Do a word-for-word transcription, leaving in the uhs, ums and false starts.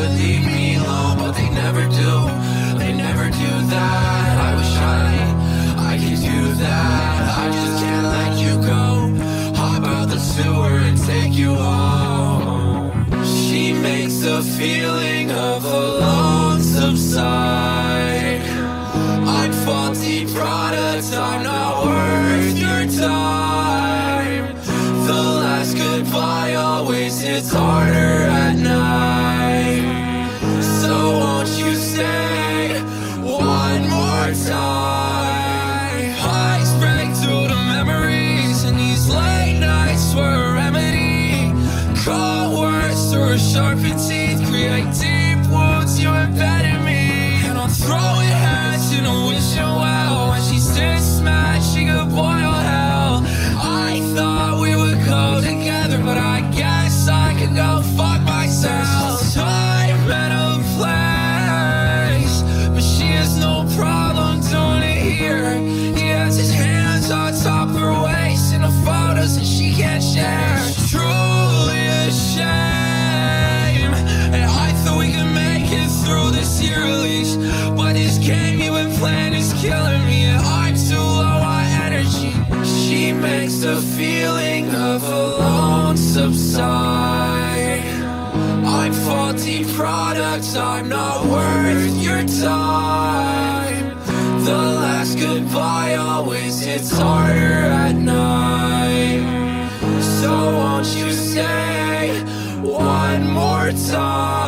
would leave me alone, but they never do. They never do that. I wish I, I could do that. I just can't let you go. Hop out the sewer and take you home. She makes the feeling of alone subside. I'm faulty product, I'm not worth your time. The last goodbye always hits harder at night. So won't you say one more time? Eyes break through the memories, and these late nights were a remedy. Cold words through sharpened teeth create deep wounds you embed in me. And I'm throwing heads and I'm wishing well. When she sits smashed, she could boil hell. I thought we would go together, but I guess I could go fuck myself. Time and a place, but she has no problem doing it here. He has his hands on top of her waist in the photos that she can't share. Truly a shame, and I thought we could make it through this year at least, but this game you've been playing is killing me, and I'm too low on energy. She makes the feeling of alone subside. I'm faulty products, I'm not worth your time. The last goodbye always hits harder at night. So won't you say one more time?